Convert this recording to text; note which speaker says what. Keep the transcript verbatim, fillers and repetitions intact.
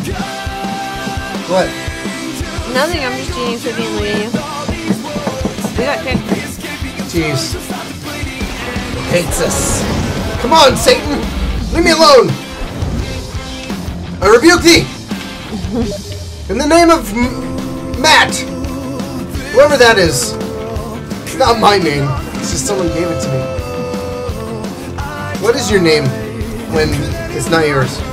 Speaker 1: What?
Speaker 2: Nothing, I'm just eating cookie and looking at you. We got kicked.
Speaker 1: Jeez. Hates us. Come on, Satan! Leave me alone! I rebuke thee! In the name of M Matt! Whoever that is. It's not my name. It's just someone gave it to me. What is your name when it's not yours?